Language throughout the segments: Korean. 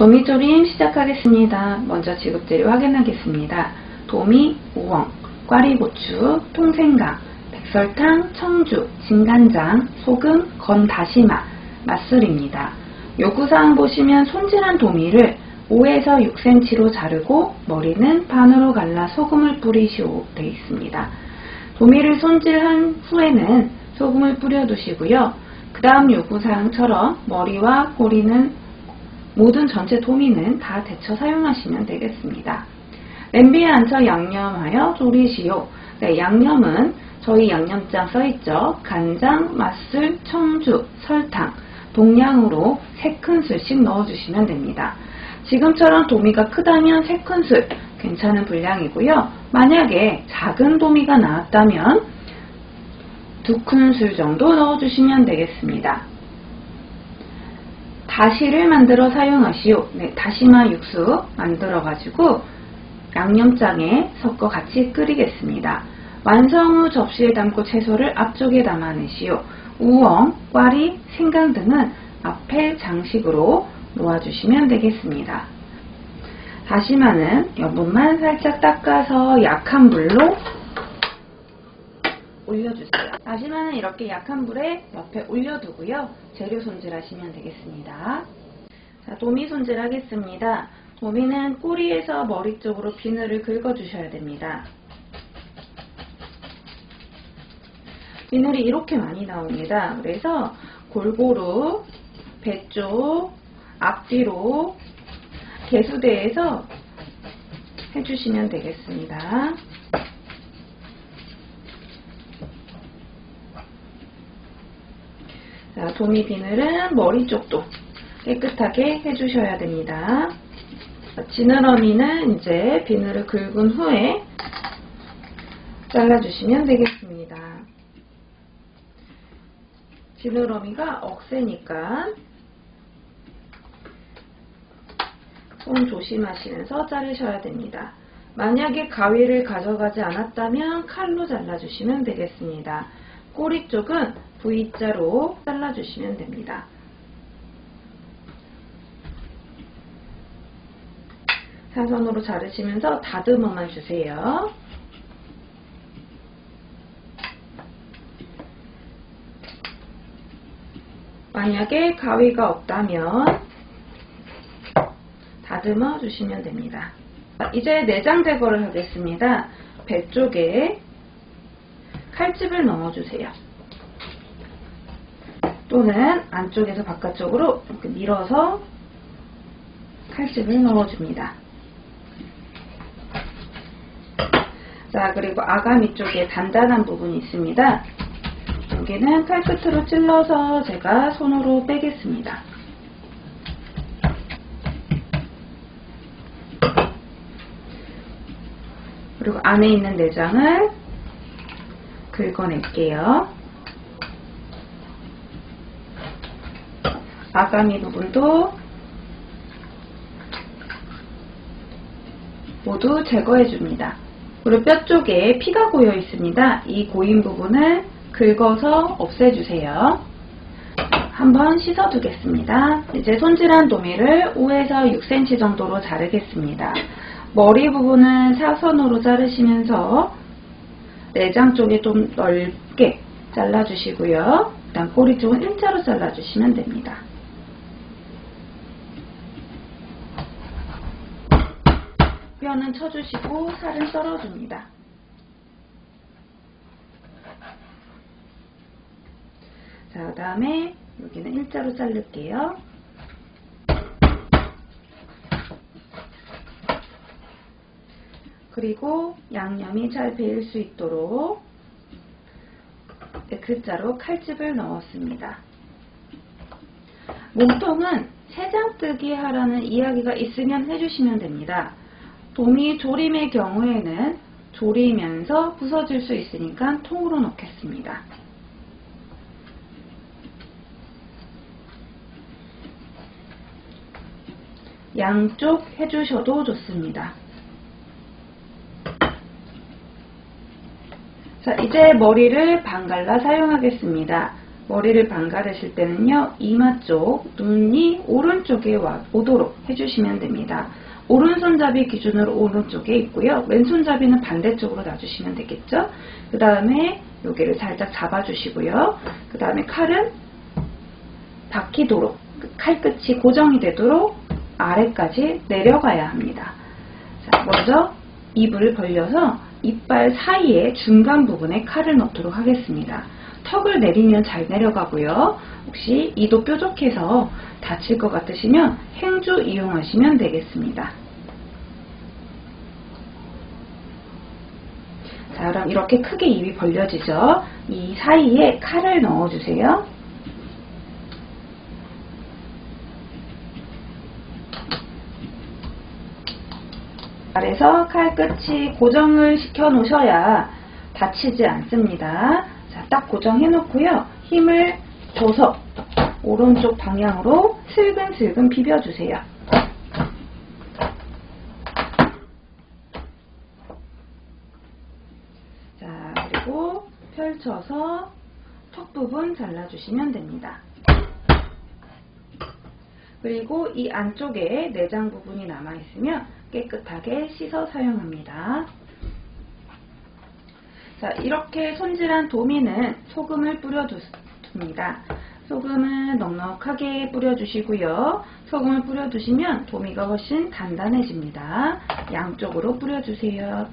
도미조림 시작하겠습니다. 먼저 지급재료 확인하겠습니다. 도미, 우엉, 꽈리고추, 통생강, 백설탕, 청주, 진간장, 소금, 건다시마, 맛술입니다. 요구사항 보시면 손질한 도미를 5에서 6cm로 자르고 머리는 반으로 갈라 소금을 뿌리시오 되어 있습니다. 도미를 손질한 후에는 소금을 뿌려 두시고요. 그 다음 요구사항처럼 머리와 꼬리는 모든 전체 도미는 다 데쳐 사용하시면 되겠습니다. 냄비에 앉혀 양념하여 조리시오. 네, 양념은 저희 양념장 써있죠. 간장, 맛술, 청주, 설탕, 동량으로 3큰술씩 넣어주시면 됩니다. 지금처럼 도미가 크다면 3큰술 괜찮은 분량이고요. 만약에 작은 도미가 나왔다면 2큰술 정도 넣어주시면 되겠습니다. 다시를 만들어 사용하시오. 네, 다시마 육수 만들어 가지고 양념장에 섞어 같이 끓이겠습니다. 완성 후 접시에 담고 채소를 앞쪽에 담아내시오. 우엉, 꽈리, 생강 등은 앞에 장식으로 놓아주시면 되겠습니다. 다시마는 여분만 살짝 닦아서 약한 불로 올려주세요. 다시마는 이렇게 약한 불에 옆에 올려두고요. 재료 손질하시면 되겠습니다. 자, 도미 손질하겠습니다. 도미는 꼬리에서 머리 쪽으로 비늘을 긁어주셔야 됩니다. 비늘이 이렇게 많이 나옵니다. 그래서 골고루 배 쪽, 앞뒤로 개수대에서 해주시면 되겠습니다. 자, 도미 비늘은 머리 쪽도 깨끗하게 해주셔야 됩니다. 지느러미는 이제 비늘을 긁은 후에 잘라주시면 되겠습니다. 지느러미가 억세니까 손 조심하시면서 자르셔야 됩니다. 만약에 가위를 가져가지 않았다면 칼로 잘라주시면 되겠습니다. 꼬리 쪽은 V자로 잘라주시면 됩니다. 사선으로 자르시면서 다듬어만 주세요. 만약에 가위가 없다면 다듬어 주시면 됩니다. 이제 내장 제거를 하겠습니다. 배 쪽에 칼집을 넣어주세요. 또는 안쪽에서 바깥쪽으로 이렇게 밀어서 칼집을 넣어줍니다. 자, 그리고 아가미 쪽에 단단한 부분이 있습니다. 여기는 칼끝으로 찔러서 제가 손으로 빼겠습니다. 그리고 안에 있는 내장을 긁어낼게요. 아가미 부분도 모두 제거해줍니다. 그리고 뼈 쪽에 피가 고여 있습니다. 이 고인 부분을 긁어서 없애주세요. 한번 씻어두겠습니다. 이제 손질한 도미를 5에서 6cm 정도로 자르겠습니다. 머리 부분은 사선으로 자르시면서 내장 쪽에 좀 넓게 잘라주시고요. 일단 꼬리 쪽은 일자로 잘라주시면 됩니다. 뼈는 쳐주시고 살은 썰어줍니다. 자, 그 다음에 여기는 일자로 자를게요. 그리고 양념이 잘 배일 수 있도록 X자로 칼집을 넣었습니다. 몸통은 3장뜨기 하라는 이야기가 있으면 해주시면 됩니다. 도미 조림의 경우에는 조리면서 부서질 수 있으니까 통으로 넣겠습니다. 양쪽 해주셔도 좋습니다. 자, 이제 머리를 반갈라 사용하겠습니다. 머리를 반가르실 때는요, 이마 쪽, 눈이 오른쪽에 오도록 해주시면 됩니다. 오른손잡이 기준으로 오른쪽에 있고요. 왼손잡이는 반대쪽으로 놔주시면 되겠죠. 그 다음에 여기를 살짝 잡아주시고요. 그 다음에 칼은 박히도록, 칼끝이 고정이 되도록 아래까지 내려가야 합니다. 자, 먼저 입을 벌려서 이빨 사이에 중간 부분에 칼을 넣도록 하겠습니다. 턱을 내리면 잘 내려가고요. 혹시 이도 뾰족해서 다칠 것 같으시면 행주 이용하시면 되겠습니다. 자, 그럼 이렇게 크게 입이 벌려지죠? 이 사이에 칼을 넣어주세요. 아래서 칼끝이 고정을 시켜 놓으셔야 다치지 않습니다. 자, 딱 고정해 놓고요. 힘을 줘서 오른쪽 방향으로 슬근슬근 비벼주세요. 자, 그리고 펼쳐서 턱 부분 잘라주시면 됩니다. 그리고 이 안쪽에 내장 부분이 남아있으면 깨끗하게 씻어 사용합니다. 자, 이렇게 손질한 도미는 소금을 뿌려줍니다. 소금은 넉넉하게 뿌려주시고요. 소금을 뿌려두시면 도미가 훨씬 단단해집니다. 양쪽으로 뿌려주세요.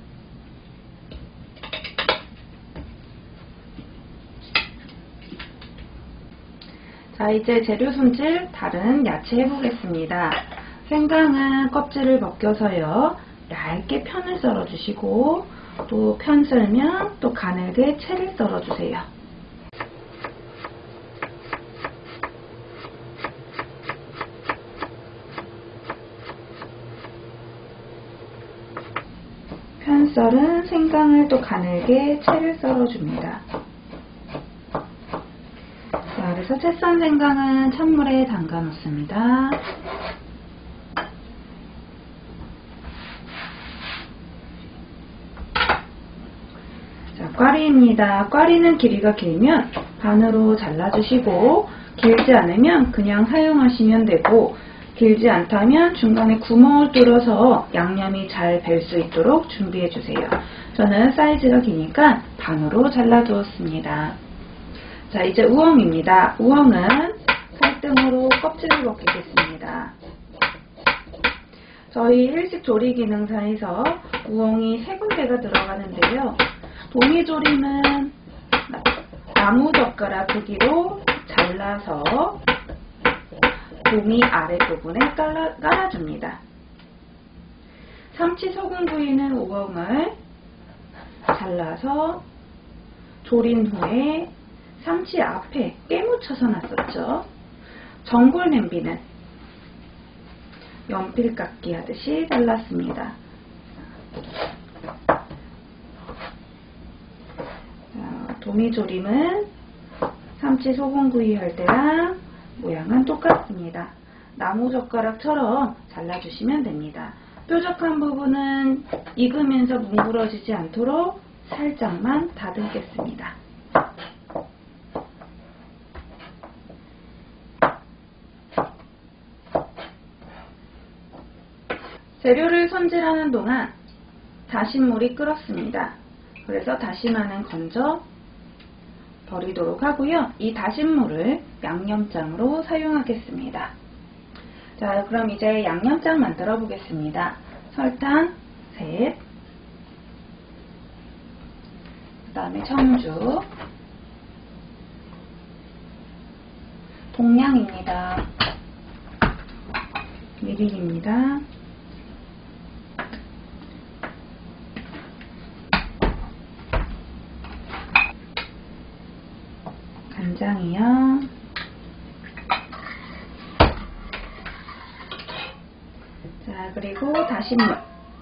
자, 이제 재료 손질 다른 야채 해보겠습니다. 생강은 껍질을 벗겨서요, 얇게 편을 썰어주시고, 또 편 썰면 또 가늘게 채를 썰어주세요. 편 썰은 생강을 또 가늘게 채를 썰어줍니다. 자, 그래서 채 썬 생강은 찬물에 담가 놓습니다. 자, 꽈리입니다. 꽈리는 길이가 길면 반으로 잘라주시고, 길지 않으면 그냥 사용하시면 되고, 길지 않다면 중간에 구멍을 뚫어서 양념이 잘 배 수 있도록 준비해 주세요. 저는 사이즈가 기니까 반으로 잘라 두었습니다. 자, 이제 우엉입니다. 우엉은 살등으로 껍질을 벗기겠습니다. 저희 일식조리기능사에서 우엉이 3군데가 들어가는데요. 도미조림은 나무젓가락 크기로 잘라서 도미 아랫부분에 깔아줍니다. 삼치 소금구이는 우엉을 잘라서 조린 후에 삼치 앞에 깨묻혀서 놨었죠. 전골 냄비는 연필 깎기 하듯이 잘랐습니다. 도미조림은 삼치 소금구이 할 때랑 모양은 똑같습니다. 나무젓가락처럼 잘라주시면 됩니다. 뾰족한 부분은 익으면서 뭉그러지지 않도록 살짝만 다듬겠습니다. 재료를 손질하는 동안 다신물이 끓었습니다. 그래서 다시마는 건져 버리도록 하고요. 이 다신물을 양념장으로 사용하겠습니다. 자, 그럼 이제 양념장 만들어 보겠습니다. 설탕 셋, 그 다음에 청주, 동량입니다. 미림입니다. 간장이요. 자, 그리고 다신물.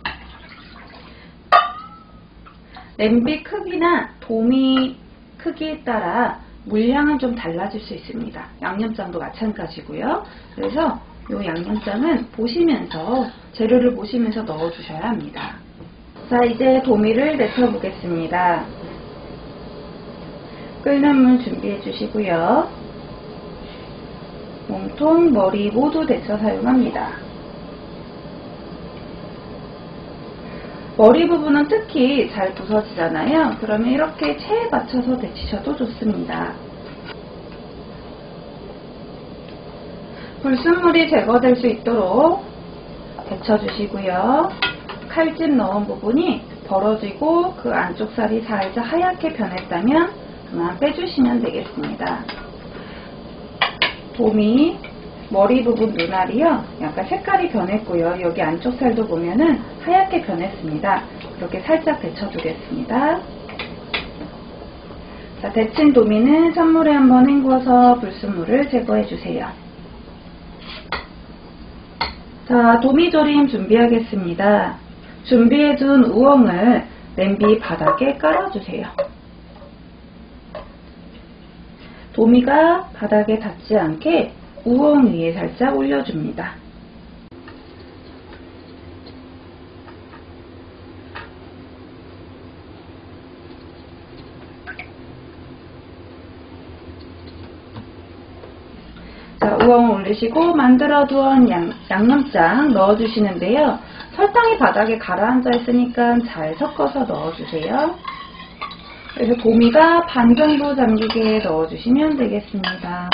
냄비 크기나 도미 크기에 따라 물량은 좀 달라질 수 있습니다. 양념장도 마찬가지고요. 그래서 이 양념장은 보시면서, 재료를 보시면서 넣어주셔야 합니다. 자, 이제 도미를 데쳐 보겠습니다. 끓는 물 준비해 주시고요. 몸통, 머리 모두 데쳐 사용합니다. 머리 부분은 특히 잘 부서지잖아요. 그러면 이렇게 체에 맞춰서 데치셔도 좋습니다. 불순물이 제거될 수 있도록 데쳐주시고요. 칼집 넣은 부분이 벌어지고 그 안쪽 살이 살짝 하얗게 변했다면 그만 빼주시면 되겠습니다. 도미, 머리 부분 눈알이요. 약간 색깔이 변했고요. 여기 안쪽 살도 보면은 하얗게 변했습니다. 이렇게 살짝 데쳐주겠습니다. 자, 데친 도미는 찬물에 한번 헹궈서 불순물을 제거해주세요. 자, 도미조림 준비하겠습니다. 준비해둔 우엉을 냄비 바닥에 깔아주세요. 도미가 바닥에 닿지 않게 우엉 위에 살짝 올려줍니다. 자, 우엉을 올리시고 만들어둔 양념장 넣어주시는데요. 설탕이 바닥에 가라앉아 있으니까 잘 섞어서 넣어주세요. 그래서 도미가 반 정도 잠기게 넣어주시면 되겠습니다.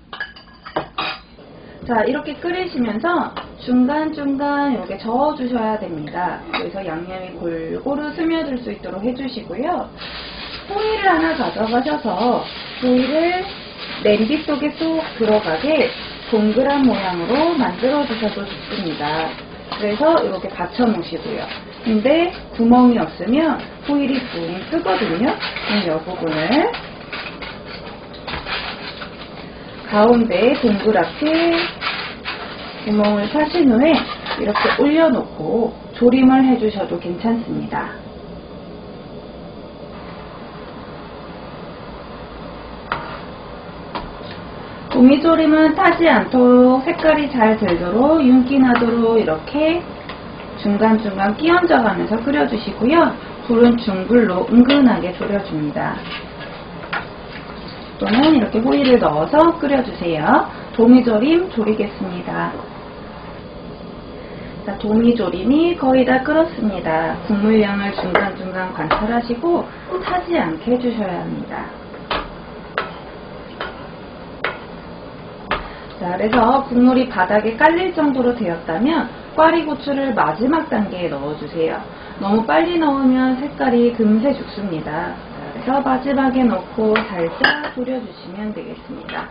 자, 이렇게 끓이시면서 중간중간 이렇게 저어주셔야 됩니다. 그래서 양념이 골고루 스며들 수 있도록 해주시고요. 호일을 하나 가져가셔서 호일을 냄비 속에 쏙 들어가게 동그란 모양으로 만들어 주셔도 좋습니다. 그래서 이렇게 받쳐 놓으시고요. 근데 구멍이 없으면 호일이 붕 뜨거든요. 그럼 이 부분을 가운데 동그랗게 구멍을 사신 후에 이렇게 올려놓고 조림을 해주셔도 괜찮습니다. 도미조림은 타지 않도록 색깔이 잘 들도록 윤기 나도록 이렇게 중간중간 끼얹어 가면서 끓여주시고요. 불은 중불로 은근하게 졸여줍니다. 또는 이렇게 호일을 넣어서 끓여주세요. 도미조림 졸이겠습니다. 자, 도미조림이 거의 다 끓었습니다. 국물량을 중간중간 관찰하시고 타지 않게 해주셔야 합니다. 자, 그래서 국물이 바닥에 깔릴 정도로 되었다면 꽈리고추를 마지막 단계에 넣어주세요. 너무 빨리 넣으면 색깔이 금세 죽습니다. 자, 그래서 마지막에 넣고 살짝 졸여주시면 되겠습니다.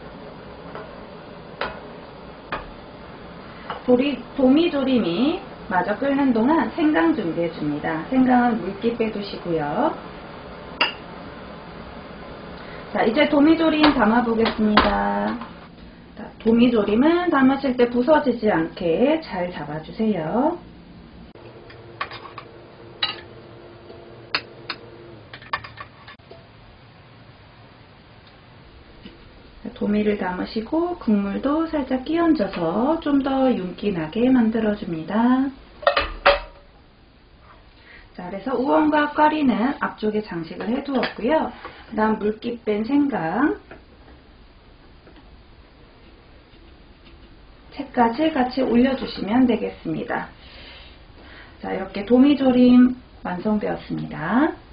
도미조림이 마저 끓는 동안 생강 준비해줍니다. 생강은 물기 빼두시고요. 자, 이제 도미조림 담아보겠습니다. 도미조림은 담으실 때 부서지지 않게 잘 잡아주세요. 도미를 담으시고 국물도 살짝 끼얹어서 좀 더 윤기 나게 만들어줍니다. 자, 그래서 우엉과 꽈리는 앞쪽에 장식을 해두었고요. 그 다음 물기 뺀 생강, 채까지 같이 올려주시면 되겠습니다. 자, 이렇게 도미조림 완성되었습니다.